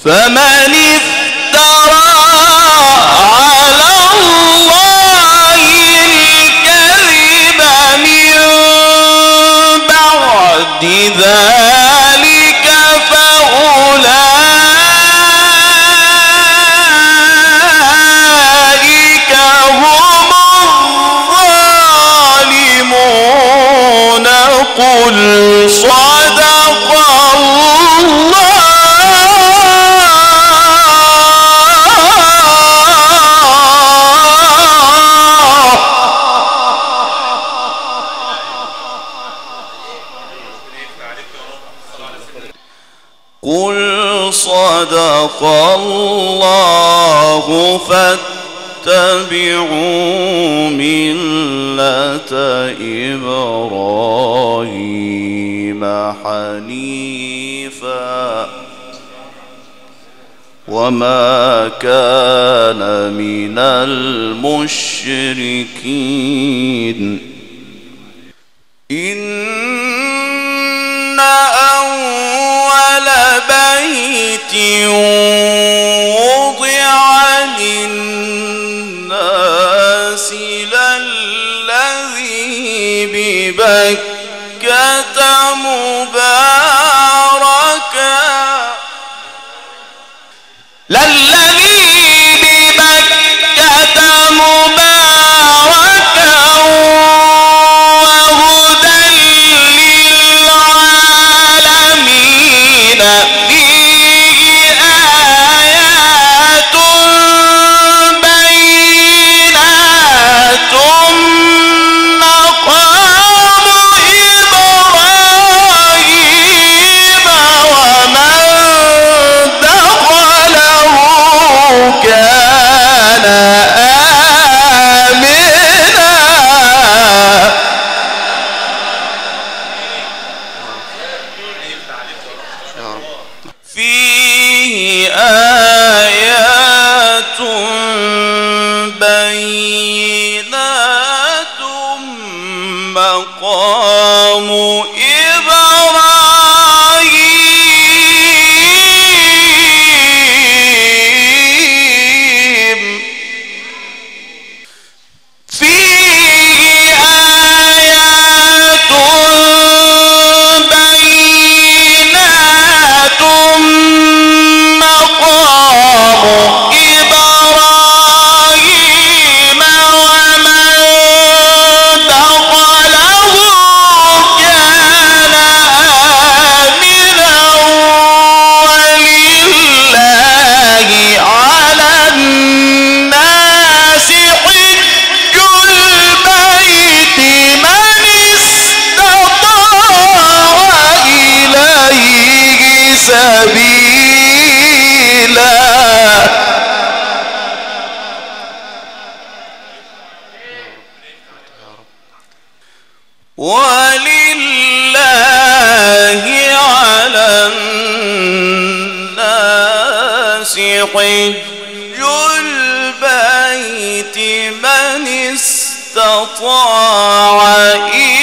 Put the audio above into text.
فمن افترى على الله الكذب من بعد ذلك فأولئك هم الظالمون. قل صدق الله. قل صدق الله فاتبعوا ملة إبراهيم حنيفا وما كان من المشركين. إن أول بيت وضع للناس للذي ببكة مباركا وهدى للعالمين. فيه آيات بينات مقام إبراهيم ومن دخله كان آمنا. فيه آيات بينات مقام إبراهيم. فيه آيات بينات مقام إبراهيم ومن دخله كان آمنا ولله على الناس حج البيت من استطاع إليه سبيلا. ولله على الناس حج البيت من استطاع